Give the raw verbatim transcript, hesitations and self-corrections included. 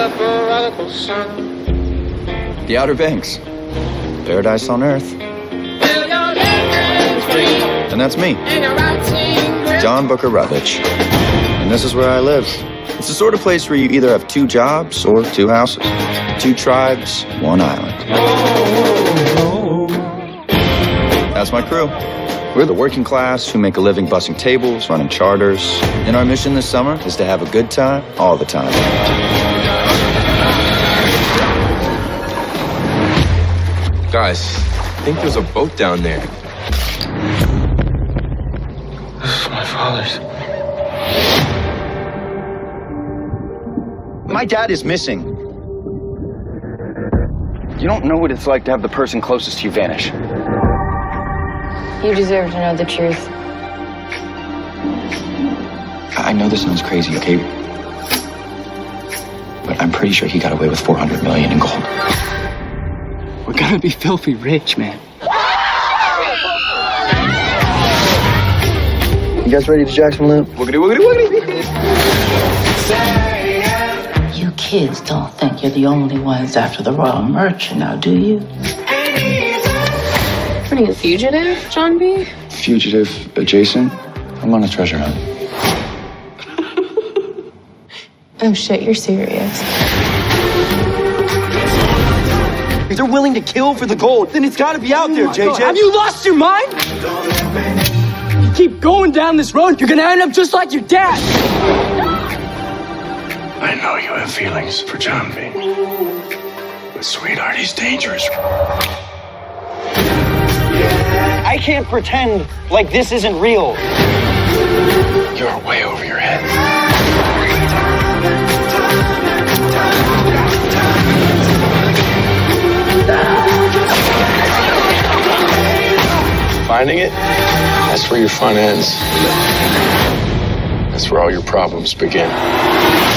The Outer Banks. Paradise on Earth. And that's me, John Booker Rutledge. And this is where I live. It's the sort of place where you either have two jobs or two houses. Two tribes, one island. That's my crew. We're the working class who make a living bussing tables, running charters. And our mission this summer is to have a good time all the time. Guys, I think there's a boat down there. This is my father's. My dad is missing. You don't know what it's like to have the person closest to you vanish. You deserve to know the truth. I know this sounds crazy, okay? But I'm pretty sure he got away with four hundred million in gold. We're gonna be filthy rich, man. You guys ready to Jackson Loop? Woogity, woogity, woogity. You kids don't think you're the only ones after the Royal Merchant now, do you? What are you, a fugitive, John B? Fugitive adjacent? I'm on a treasure hunt. Oh shit, you're serious. If they're willing to kill for the gold, then it's gotta be out there, J J. Have you lost your mind? You keep going down this road, you're gonna end up just like your dad. I know you have feelings for John B. But sweetheart, he's dangerous. I can't pretend like this isn't real. You're way over your head. Finding it, that's where your fun ends. That's where all your problems begin.